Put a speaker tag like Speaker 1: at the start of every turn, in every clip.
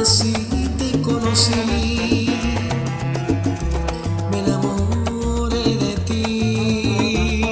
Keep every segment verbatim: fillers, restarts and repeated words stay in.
Speaker 1: así te conocí, me enamoré de ti.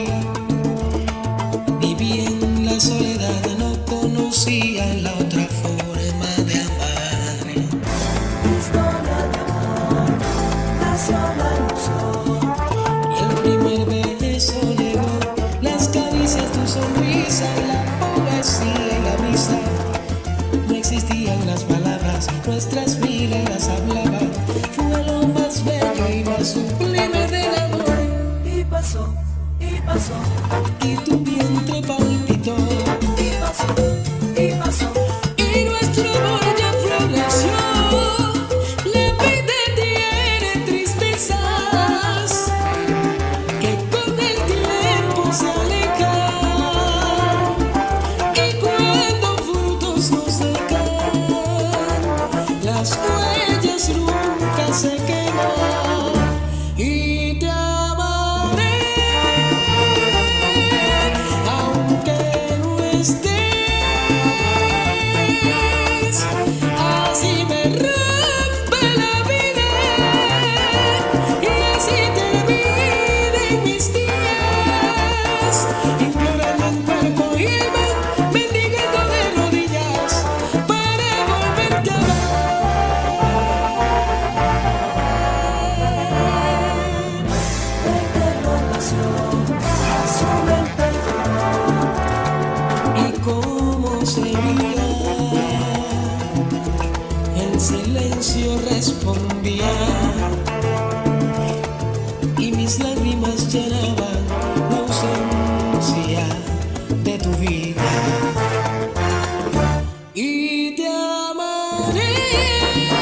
Speaker 1: Viví en la soledad, no conocía la otra forma de amar.
Speaker 2: Historia de amor, nació la ilusión.
Speaker 1: Y el primer beso llegó, las caricias, tu sonrisa, la poesía y la brisa. No existían las palabras, nuestras vidas hablaban. Fue lo más bello y más sublime del amor.
Speaker 2: Y pasó, y pasó,
Speaker 1: Y tu vientre palpitó,
Speaker 2: y pasó, y pasó.
Speaker 1: y nuestro amor ya floreció. La vida tiene tristezas que con el tiempo se alejan, y cuando frutos nos dejan, las huellas nunca se queman. Y te amaré aunque no estés. Así me rompe la vida y así terminen mis días, implorando en cuerpo y alma, mendigando de rodillas para volverte a
Speaker 2: Eterna pasión, azul el perdón.
Speaker 1: ver. Y cómo sería, el silencio respondía, y mis lágrimas llenaban la ausencia de tu vida. Y te amaré